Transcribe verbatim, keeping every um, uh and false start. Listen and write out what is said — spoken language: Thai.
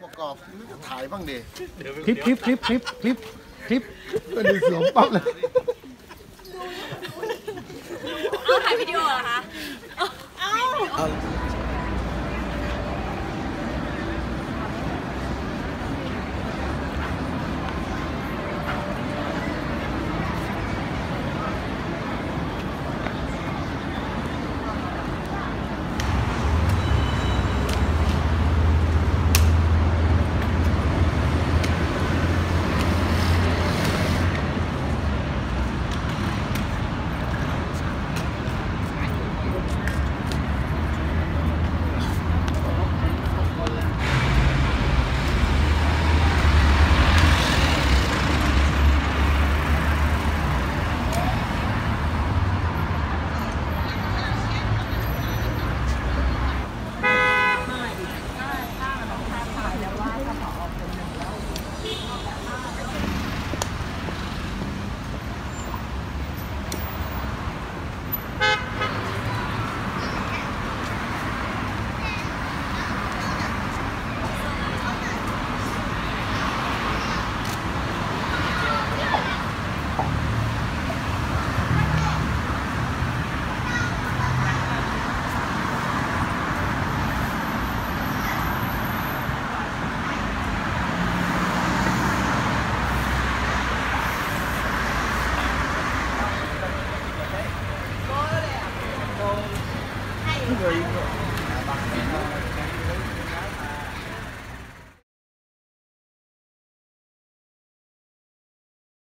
ประกอบถ่ายบ้างดิคลิปคลิปคลิปคลิปคลิปคลิปก็ดูสวมปั๊บเลยเอาถ่ายวิดีโอเหรอคะเอา There you go.